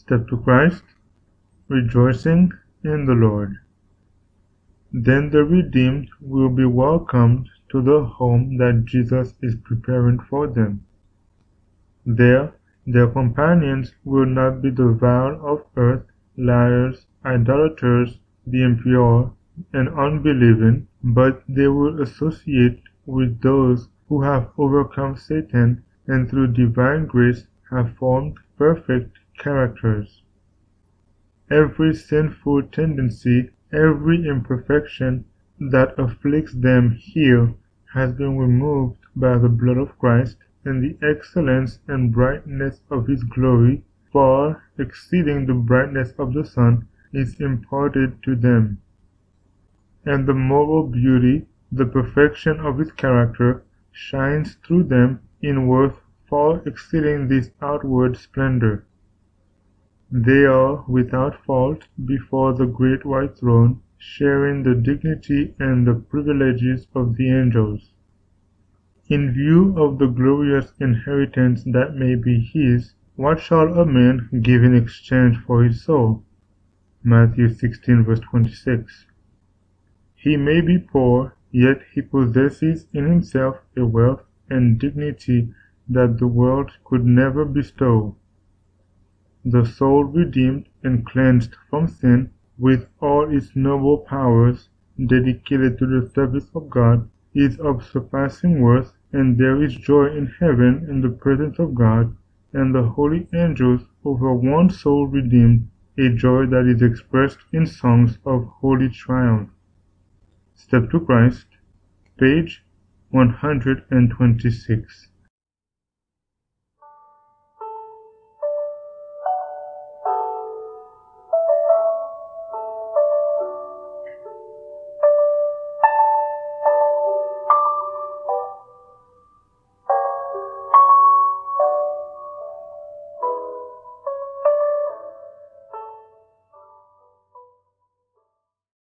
Step to Christ, rejoicing in the Lord. Then the redeemed will be welcomed to the home that Jesus is preparing for them. There, their companions will not be the vile of earth, liars, idolaters, the impure, and unbelieving, but they will associate with those who have overcome Satan and through divine grace have formed perfect characters. Every sinful tendency, every imperfection that afflicts them here has been removed by the blood of Christ, and the excellence and brightness of His glory, far exceeding the brightness of the sun, is imparted to them. And the moral beauty, the perfection of His character, shines through them in worth far exceeding this outward splendor. They are without fault before the great white throne, sharing the dignity and the privileges of the angels. In view of the glorious inheritance that may be his, what shall a man give in exchange for his soul? Matthew 16 verse 26. He may be poor, yet he possesses in himself a wealth and dignity that the world could never bestow. The soul redeemed and cleansed from sin, with all its noble powers dedicated to the service of God, is of surpassing worth, and there is joy in heaven in the presence of God and the holy angels over one soul redeemed, a joy that is expressed in songs of holy triumph. Step to Christ, page 126.